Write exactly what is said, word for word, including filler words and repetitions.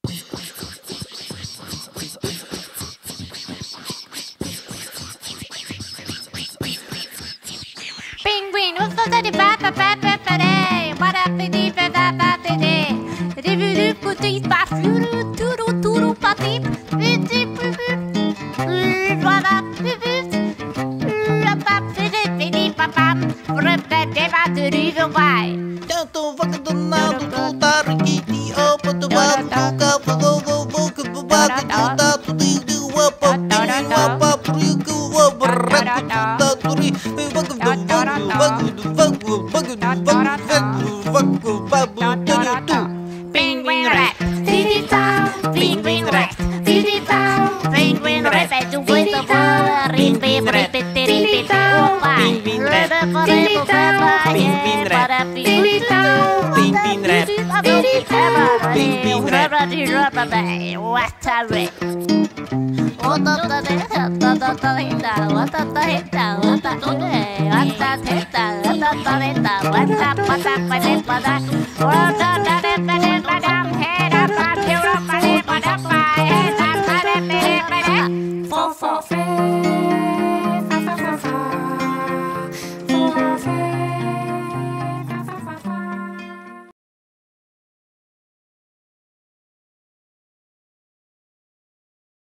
Penguin, what's the daddy papa papa papa? What up the deep and that that day? The voodoo put it back, voodoo toodoo toodoo patty. What up, Tanto vaca danado, tu tá riquiti, opa, tu vai no campo, vou, vou, vou, que vaca, tu tá tudo de opa, pino, opa, prico, opa, raco, tu tá turi, vaca, vaca, vaca, vaca, vaca, vaca, vaca, tu. Penguin rat, diddy down, penguin rat, diddy down, penguin rat, do with the water, rip, rip, rip, diddy down, penguin rat, diddy down, penguin rat, diddy down, penguin rat, diddy down, penguin rat. What a wreck! What the hell? What the hell? What the hell? What the hell? What the hell? What the hell? What the hell? What the hell? What the hell?